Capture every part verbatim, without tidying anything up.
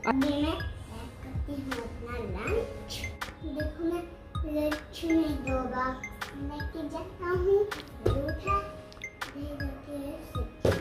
अभी मैं करती हूँ अपना लंच। देखो मैं लंच में दो बॉक्स लेके जाता हूँ। दूसरा दे देती है सब्जी।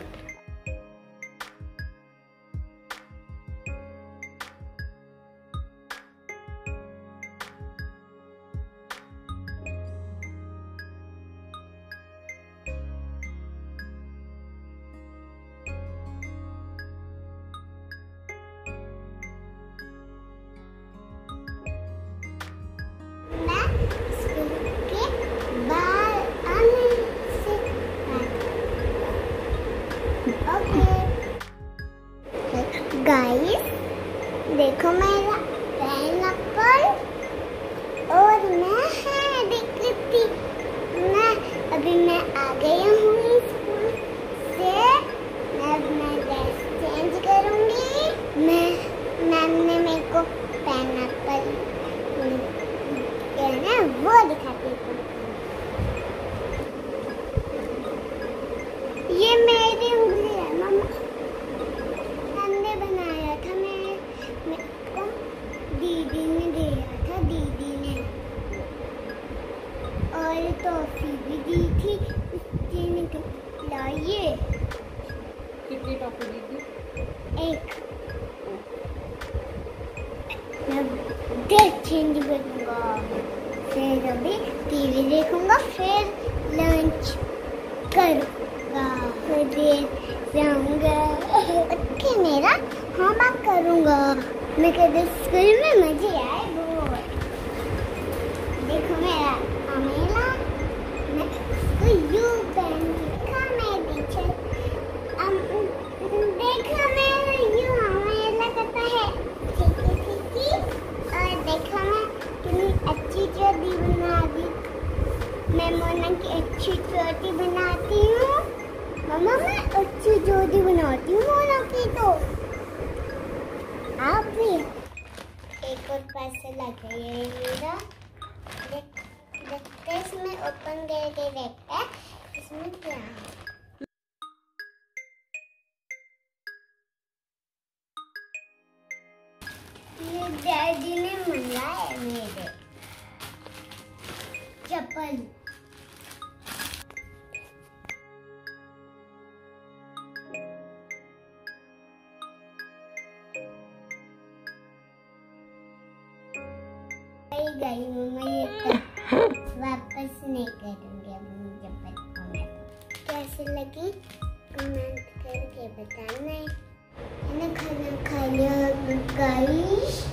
गाइस देखो मेरा पाइनएप्पल और मैं है दिखती मैं अभी मैं आ गई हूँ स्कूल से। मैं मैं ड्रेस चेंज करूँगी। मैं मैम ने मेरे को पाइनएप्पल कहना वो दिखाती हूँ। ये मेरी उंगली है मम्मा। बनाया था मैं मेरे को दीदी ने दिया था दीदी ने और टॉफी भी दी थी उसने निकलाइए। कितनी टॉफी दी थी? एक। मैं ड्रेस चेंज करूँगा फिर अभी टीवी देखूँगा फिर लंच करूँगा फिर देर जाऊँगा। ओके मेरा हाँ मैं करूँगा। मैं कहते स्कूल में मजे आए बहुत। देखो मेरा अमेला मैं इसको यू पहन देखा मैं पीछे देखा मैं यू अमेला करता है ठीक है ठीक है। और देखा मैं कितनी अच्छी चोटी बना दी। मैं मोना की अच्छी चोटी बनाती हूँ। मम्मा मैं अच्छी जोड़ी बनाती हूँ मोना की तो आप भी। एक और पार्सल आ गया है मेरा। देखते हैं इसमें ओपन करके देखते हैं इसमें क्या है। ये डैडी ने मंगाया मेरे चप्पल। गई मम्मा ये वापस नहीं करूँगी अब मुझे पता। कैसे लगी कमेंट करके बताना। मैंने खाना खा लिया गाइस।